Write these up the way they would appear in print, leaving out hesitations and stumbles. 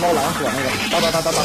猫蓝火那个，哒哒哒哒哒。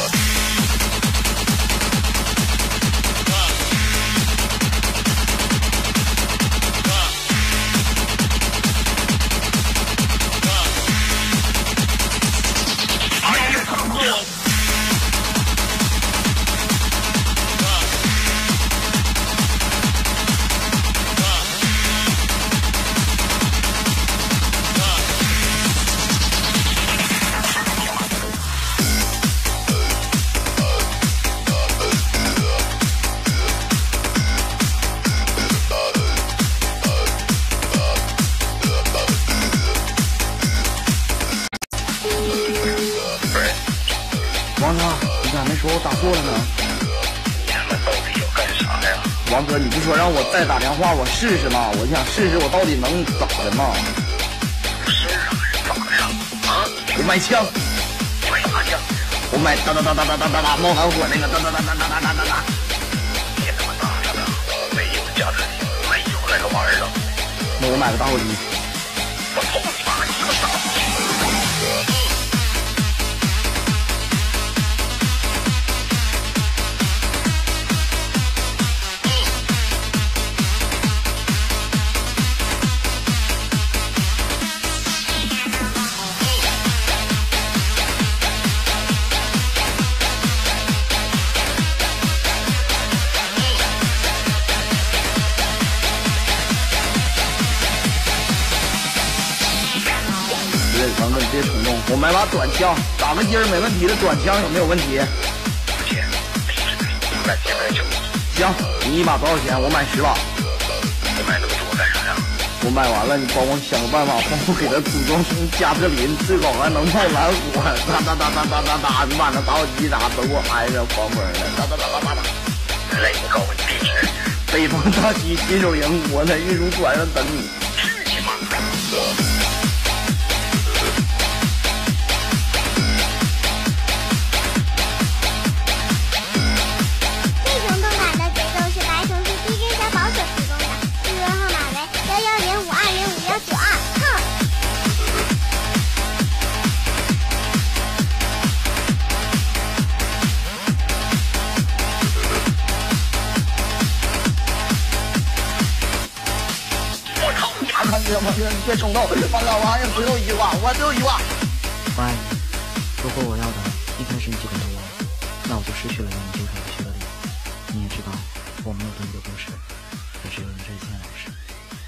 王哥，你咋没说我打错了呢？ 你他妈到底要干啥呀？ 王哥，你不说让我再打电话我试试吗？我想试试我到底能咋的吗？ 有事啊还是咋的呀？啊？ 我买枪， 买啥枪？ 我买哒哒哒哒哒哒哒哒冒蓝火那个哒哒哒哒哒哒哒哒哒。 别他妈打了，没有加特林，没有那个玩意儿。 那我买个打火机。 我操你妈！你个傻逼！ 王哥，你别冲动，我买把短枪，打个筋儿没问题的，短枪有没有问题？ 不钱，理智点，不敢钱来求。 行，你一把多少钱？我买10把。 你买那么多干啥呀？ 我买完了，你帮我想个办法，帮我给他组装成加特林，最好还能冒蓝火，哒哒哒哒哒哒哒，你把那打火机啥都给我安上，咣咣的，哒哒哒哒哒哒。 来，我告诉你地址。 北方大旗金手营，我在运输船上等你。 去你妈！ 王哥，你别冲动，王哥，我还有最后一句话，我最后一句话。 我爱你，如果我要的一开始你就给了我，那我就失去了让你纠缠的权利。你也知道，我没有对你的故事，也只有你这一件故事。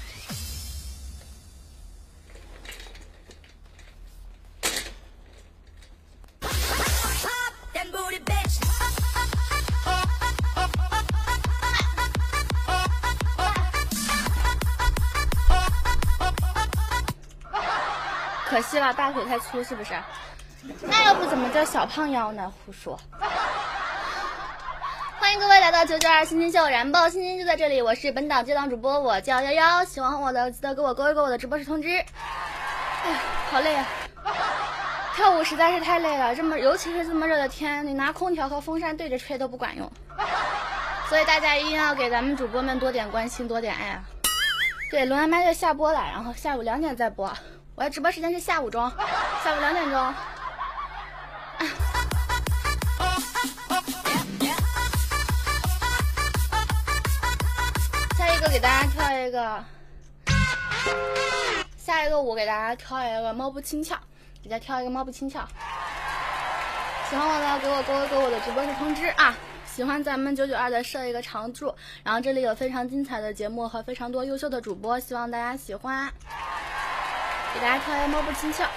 可惜了，大腿太粗是不是？那要不怎么叫小胖腰呢？胡说！欢迎各位来到992新星秀，燃爆新星就在这里，我是本档接档主播，我叫11，喜欢我的记得给我勾一勾我的直播室通知。哎呀，好累啊！跳舞实在是太累了，尤其是这么热的天，你拿空调和风扇对着吹都不管用。所以大家一定要给咱们主播们多点关心，多点爱啊！对，龙岩麦就下播了，然后下午2点再播。我的直播时间是下午2点钟。下一个给大家跳一个，下一个舞给大家跳一个猫步轻巧，给大家跳一个猫步轻巧。喜欢我的给我勾一勾我的直播室通知啊！喜欢咱们992的设一个常驻，然后这里有非常精彩的节目和非常多优秀的主播，希望大家喜欢。给大家跳一个猫步轻巧。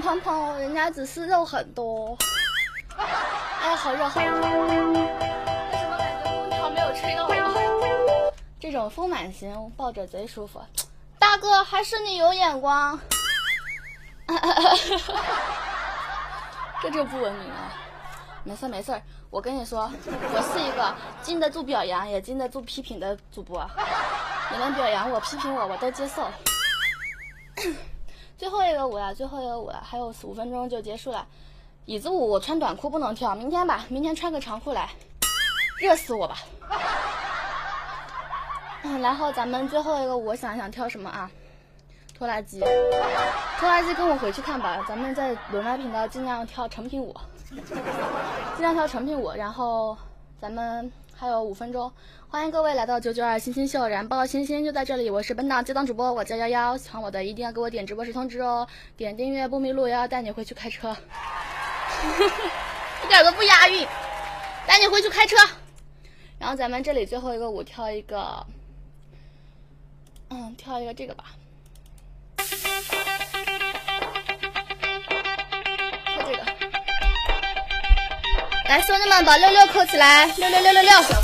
胖胖，人家只是肉很多。哎，好热好热！为什么感觉空调没有吹到我？这种丰满型抱着贼舒服。大哥，还是你有眼光。这就不文明了。没事没事，我跟你说，我是一个经得住表扬也经得住批评的主播。你们表扬我批评我都接受。最后一个舞了，还有5分钟就结束了。椅子舞我穿短裤不能跳，明天吧，明天穿个长裤来，热死我吧。然后咱们最后一个舞，我想想跳什么啊？拖拉机跟我回去看吧，咱们在轮麦频道尽量跳成品舞，然后咱们还有5分钟，欢迎各位来到992星星秀，燃爆星星就在这里，我是本档接档主播，我叫瑶瑶，喜欢我的一定要给我点直播时通知哦，点订阅不迷路，瑶瑶带你回去开车，一点都不押韵，带你回去开车。然后咱们这里最后一个舞跳一个这个吧。这个，来兄弟们把66扣起来，666666。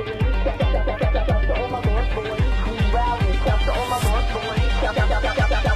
Boys,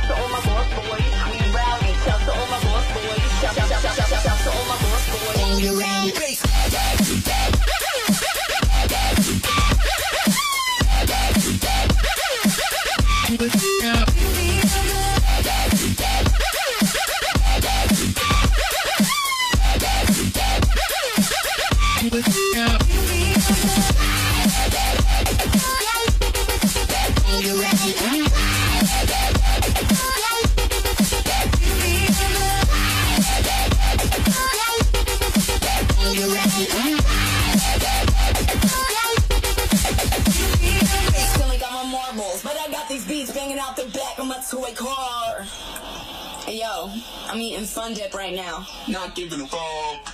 toy car. Hey yo, I'm eating Fun Dip right now. Not giving a fuck.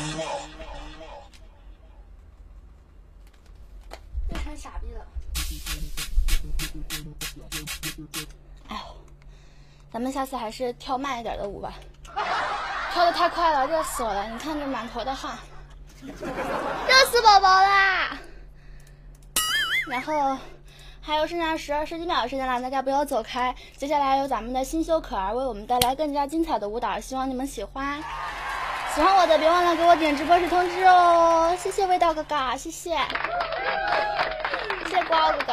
这成傻逼了。哎呦，咱们下次还是跳慢一点的舞吧，跳的太快了，热死我了！你看这满头的汗，热死宝宝啦！然后还有剩下十几秒的时间了，大家不要走开。接下来有咱们的新秀可儿为我们带来更加精彩的舞蹈，希望你们喜欢。喜欢我的别忘了给我点直播时通知哦，谢谢味道哥哥，谢谢，谢谢瓜哥哥。